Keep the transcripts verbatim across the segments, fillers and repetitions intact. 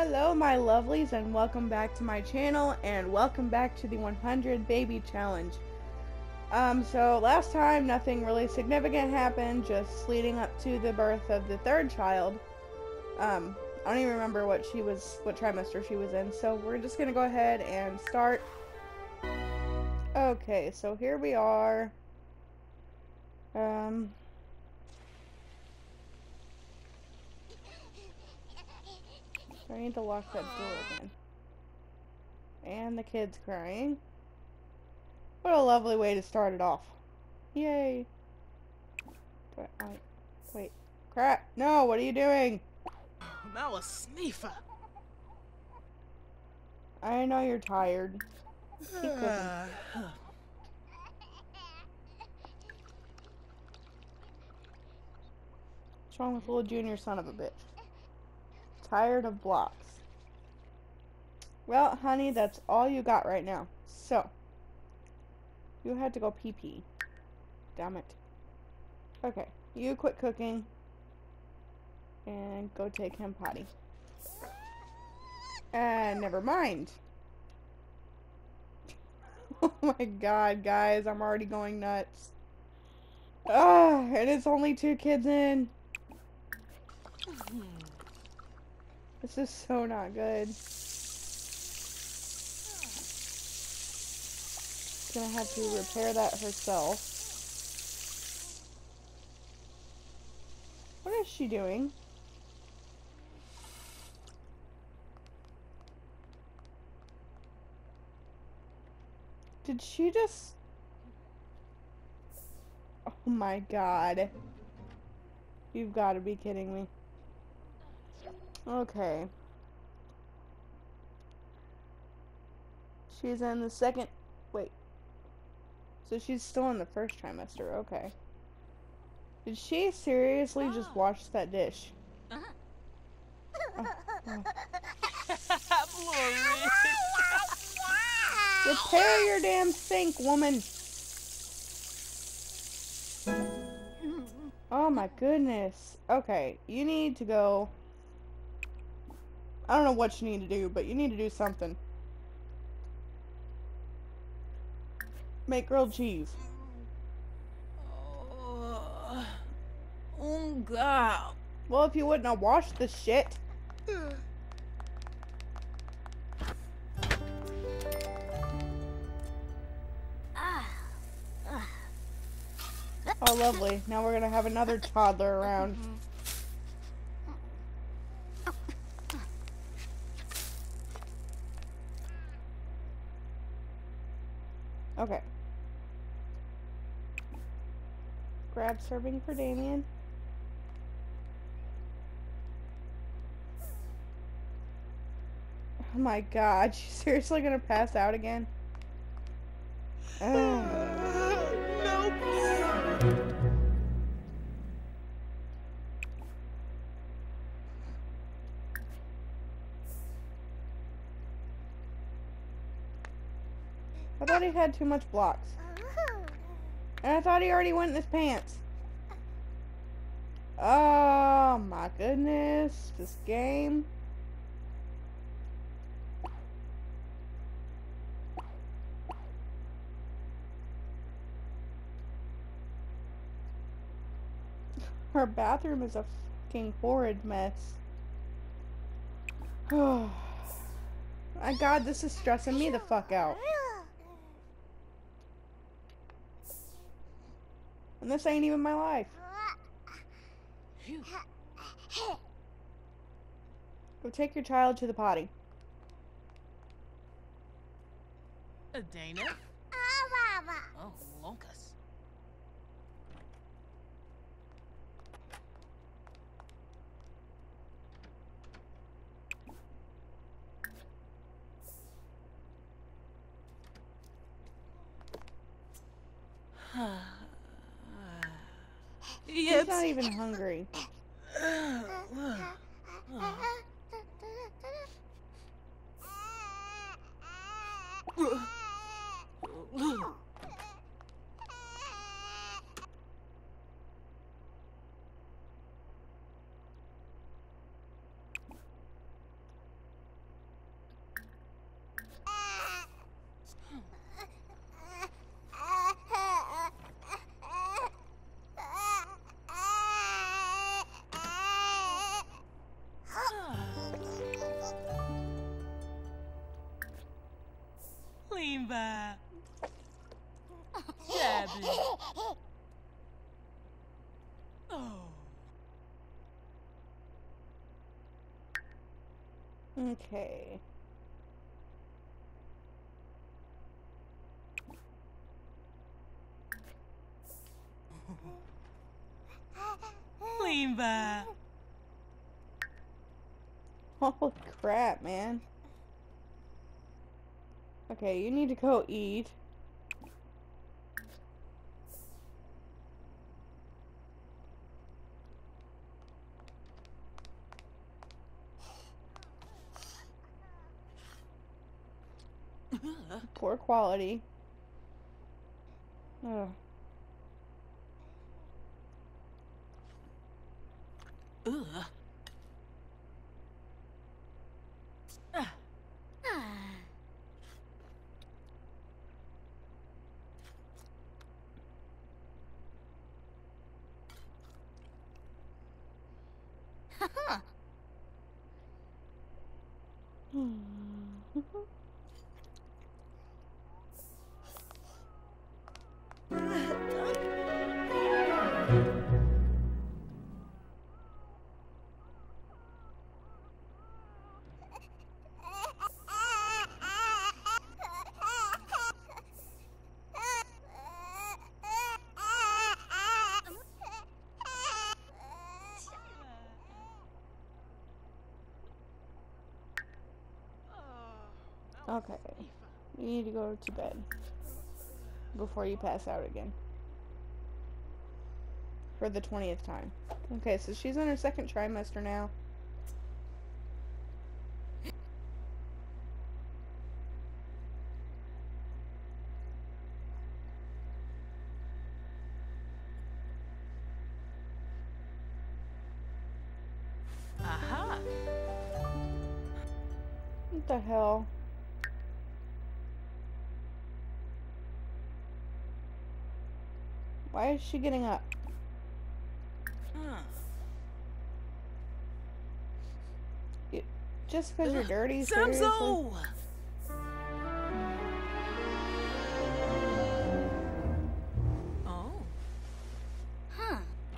Hello my lovelies and welcome back to my channel and welcome back to the one hundred baby challenge. Um, so last time nothing really significant happened, just leading up to the birth of the third child. Um, I don't even remember what she was, what trimester she was in, so we're just gonna go ahead and start. Okay, so here we are. Um... I need to lock that door again. And the kid's crying. What a lovely way to start it off. Yay. Do I, I, wait. Crap. No, what are you doing? Now a sniffer. I know you're tired. Keep cooking. Uh, What's wrong with little Junior, son of a bitch? Tired of blocks. Well, honey, that's all you got right now. So, you had to go pee-pee. Damn it. Okay, you quit cooking and go take him potty. And never mind. Oh my god, guys, I'm already going nuts. Ah, and it's only two kids in. This is so not good. Gonna have to repair that herself. What is she doing? Did she just... Oh my god. You've got to be kidding me. Okay. She's in the second... Wait. So she's still in the first trimester. Okay. Did she seriously just wash that dish? Oh, oh. Repair your damn sink, woman! Oh my goodness. Okay, you need to go... I don't know what you need to do, but you need to do something. Make grilled cheese. Oh, oh God. Well, if you wouldn't have washed the shit. Oh, lovely. Now we're gonna have another toddler around. Okay. Grab serving for Damien. Oh my god, she's seriously gonna pass out again? Ugh. Nope. I thought he had too much blocks. And I thought he already went in his pants. Oh my goodness. This game. Her bathroom is a fucking horrid mess. Oh my god, this is stressing me the fuck out. And this ain't even my life. Go take your child to the potty. A Dana? Oh, Lonkus. He's not even hungry. baby. Oh. Okay. Limba. Holy crap, man. Okay, you need to go eat. Poor quality. Ugh. Ugh. Ah. Okay. You need to go to bed before you pass out again. For the twentieth time. Okay, so she's in her second trimester now. Aha. What the hell? Why is she getting up? Huh. You, just because you're dirty, Samzo! seriously? Oh. Huh.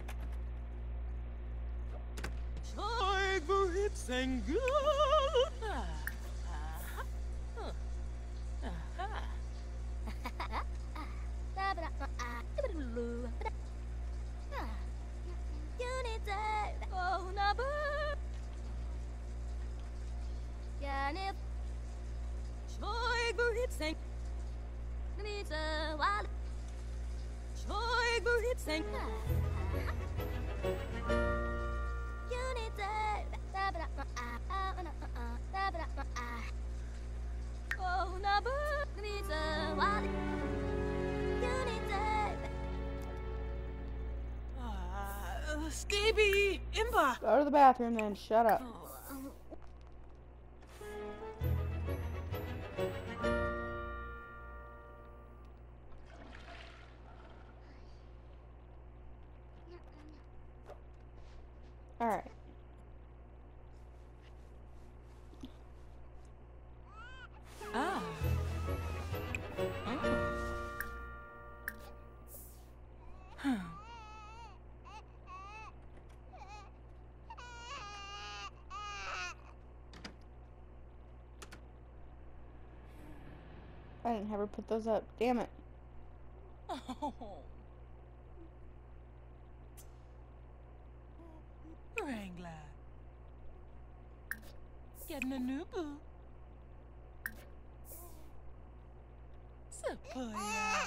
Tag for hits and good. Ah. Aha. Huh. Aha. Uh, Scaby! Imba! Go to the bathroom then, shut up. Oh, um, Alright. ah. Oh. Huh. I didn't have her put those up. Damn it. Oh. Wrangler. Getting a new boo. Sepoya.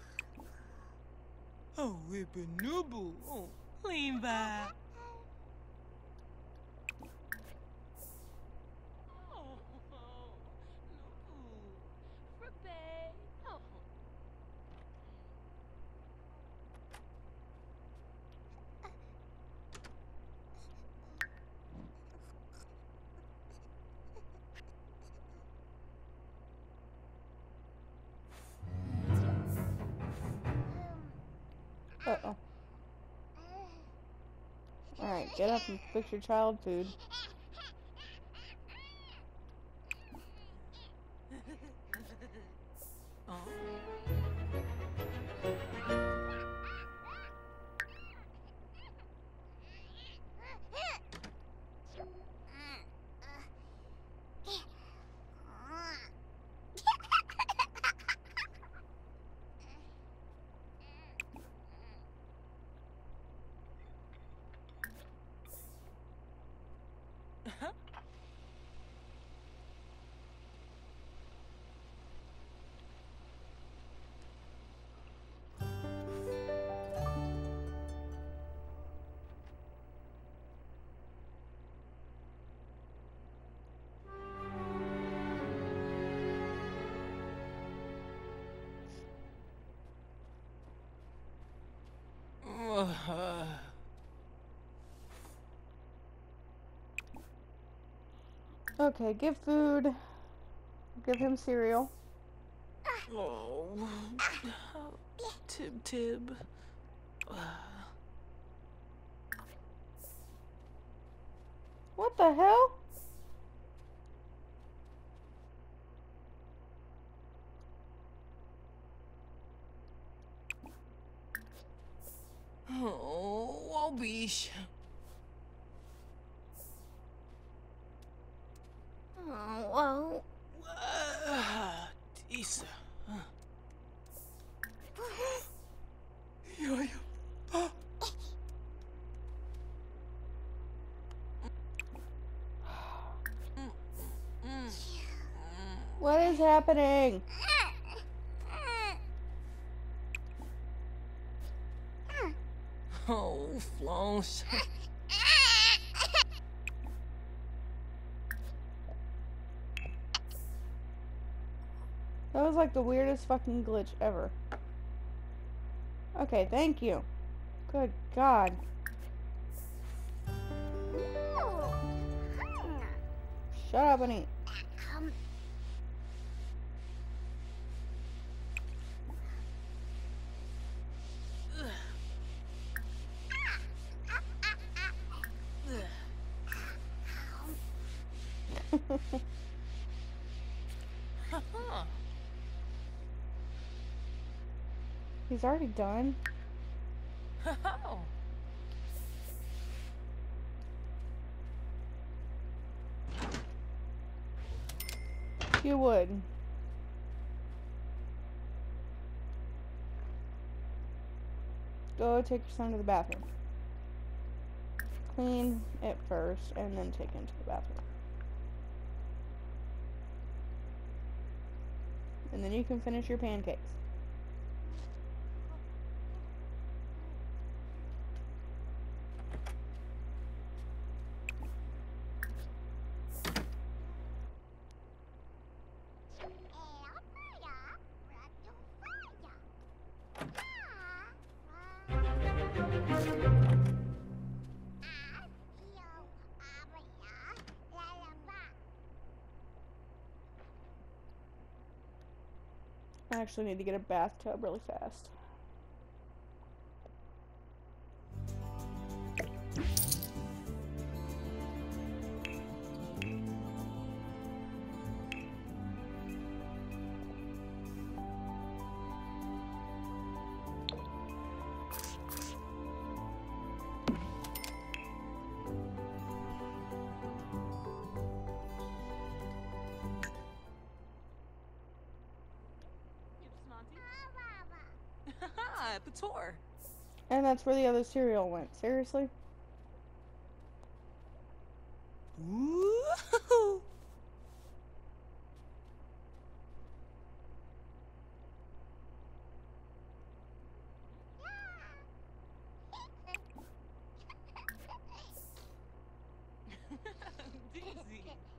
Oh, whip a new boo. Oh, clean back. Oh, no boo. Frappe. Oh. Uh-oh. Alright, get up and fix your child food. Oh. Okay, give food. Give him cereal. Oh, Tib Tib. What the hell? Oh, Walbish. Oh, well. Ah, Tisa. Yo, yo. Ah. What is happening? Oh, Flonse. That was like the weirdest fucking glitch ever. Okay, thank you. Good God. Shut up and eat. He's already done. Oh. You would. Go take your son to the bathroom. Clean it first and then take him to the bathroom. And then you can finish your pancakes. I actually need to get a bathtub really fast. At the tour. And that's where the other cereal went. Seriously? Ooh. Daisy.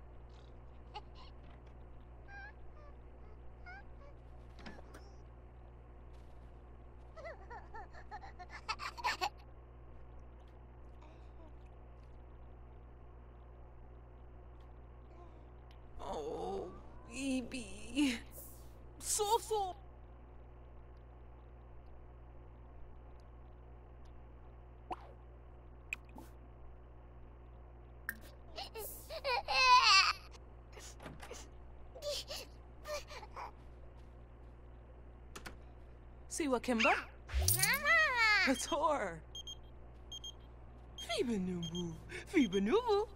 Oh, baby. So, so. See what, Kimba? The tour. Fiba Nubu. Fiba Nubu.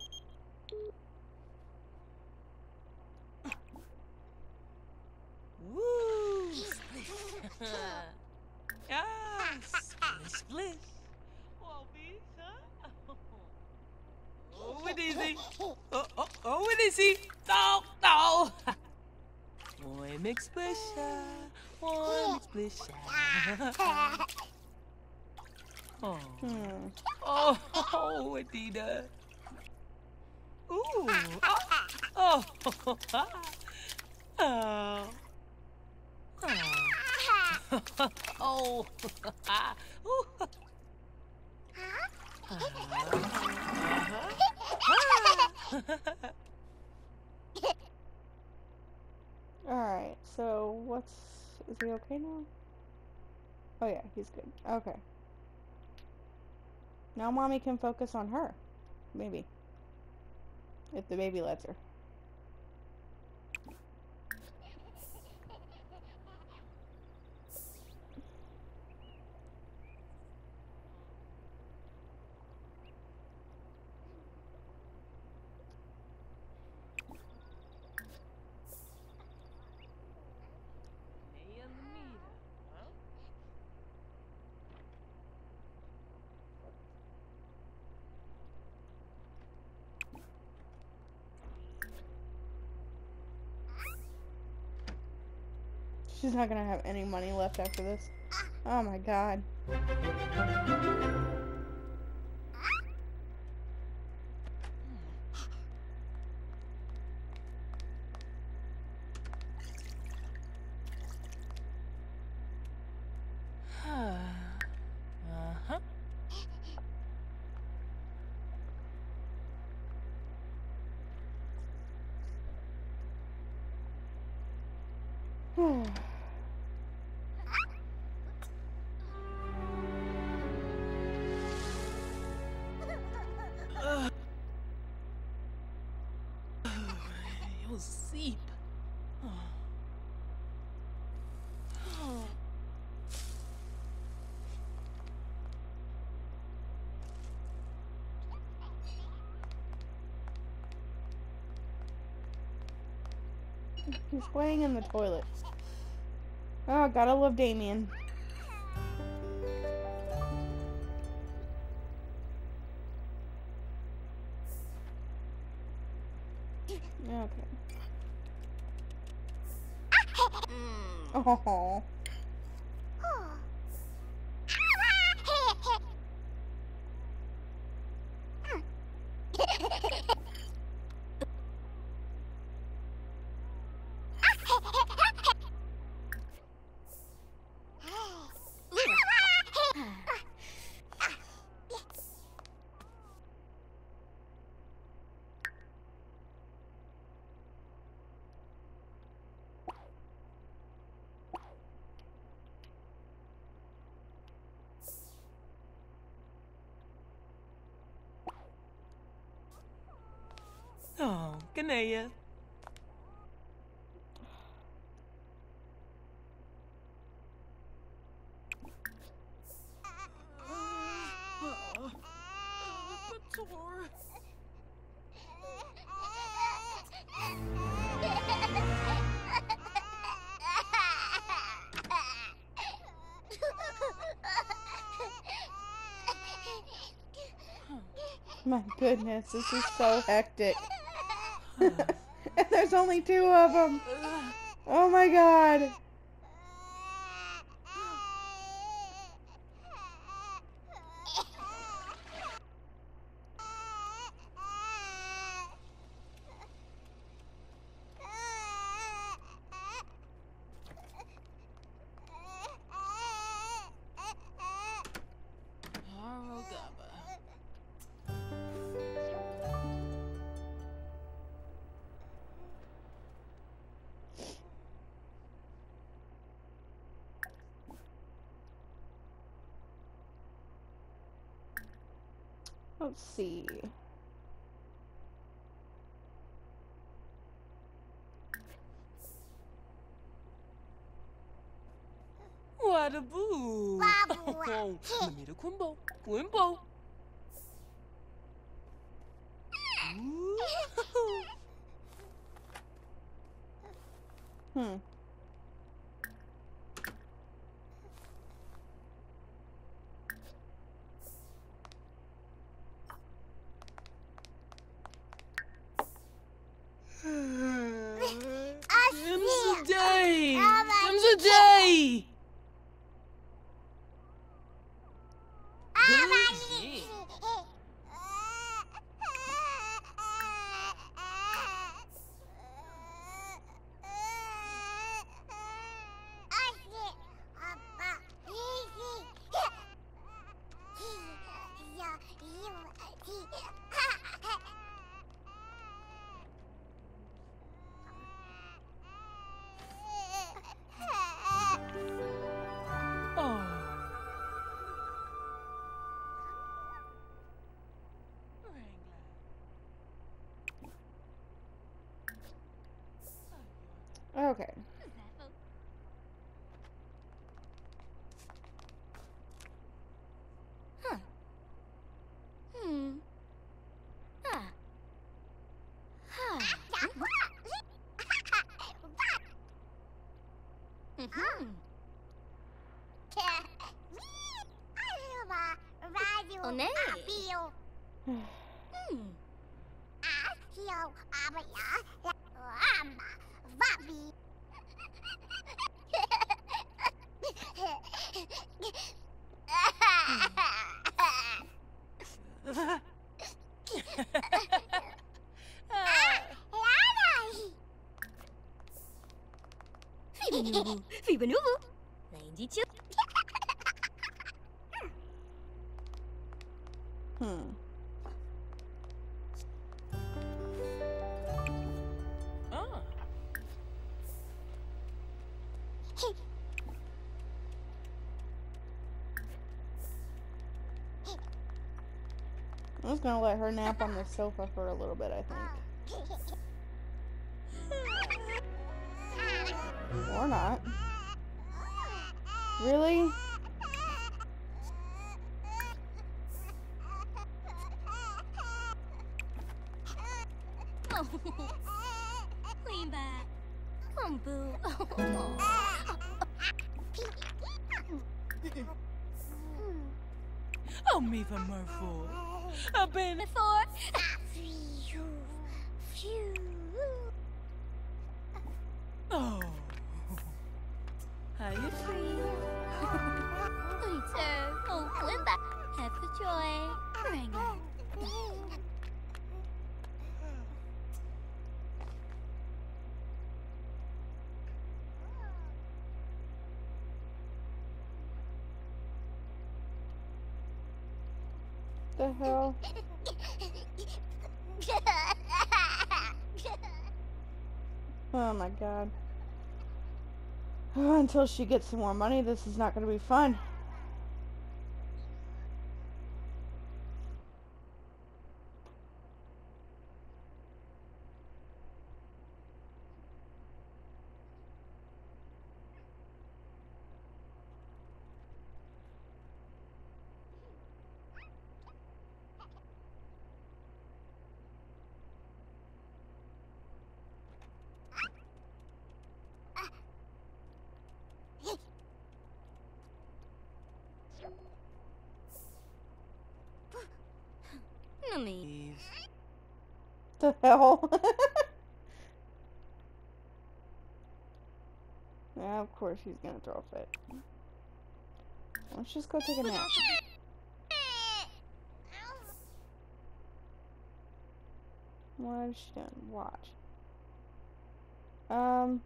Woo! Splish. Ah, splish, splish. Oh, bees, huh? Oh, it is he. Oh, oh, oh, it is he. No, no. One mix splish. One mix splish. Oh. Hmm. Oh, oh, Adina. Ooh. Oh. Oh. Oh. Oh. Oh. what's... Is he okay now? Oh yeah, he's good. Okay. Now mommy can focus on her. Maybe. If the baby lets her. She's not gonna have any money left after this. Oh my god. Uh-huh. You'll sleep. He's playing in the toilet. Oh, gotta love Damien. Okay. Oh. Oh, Ganea. My goodness, this is so hectic. And there's only two of them. Oh my god. Let's see. What a boo! Oh, namira kumbo, kumbo. Hmm. Them's a day! Them's a day! Okay. Huh. Hmm. Ah. Huh. Mm-hmm. Oh, nay. Hmm. Fibanubu. Fibanubu. Ninety-two. Hmm. Ah. I'm just gonna let her nap on the sofa for a little bit, I think. Or not. Really? Oh. Lean back. Come, boo. Oh, me for Murphy. I've been Before. Phew. Oh. How you feel? Later. Oh, Glimba. Have the joy. Ranger. The hell? Oh my god. Until she gets some more money, this is not gonna be fun. Numi. The hell? Yeah, of course she's gonna throw a fit. Let's just go take a nap. What is she doing? Watch. Um.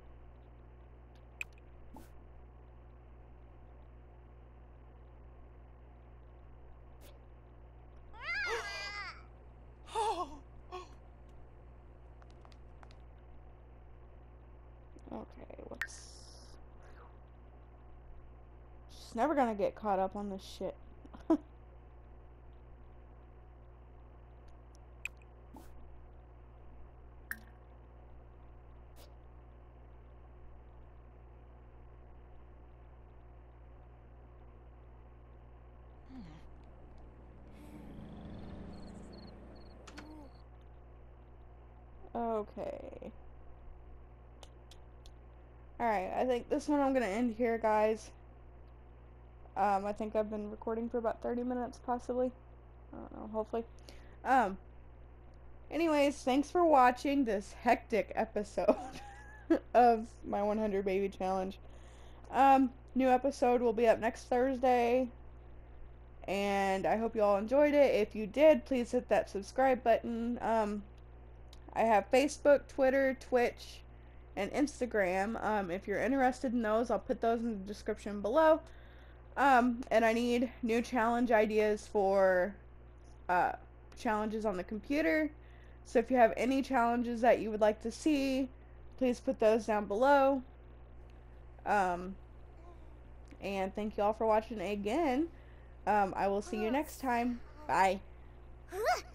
Okay, what's... She's never gonna get caught up on this shit. Okay. Alright, I think this one I'm gonna end here, guys. Um, I think I've been recording for about thirty minutes, possibly. I don't know, hopefully. Um, anyways, thanks for watching this hectic episode of my one hundred Baby Challenge. Um, new episode will be up next Thursday. And I hope you all enjoyed it. If you did, please hit that subscribe button. Um, I have Facebook, Twitter, Twitch, and Instagram. Um, if you're interested in those, I'll put those in the description below. Um, and I need new challenge ideas for uh, challenges on the computer. So if you have any challenges that you would like to see, please put those down below. Um, and thank you all for watching again. Um, I will see you next time. Bye.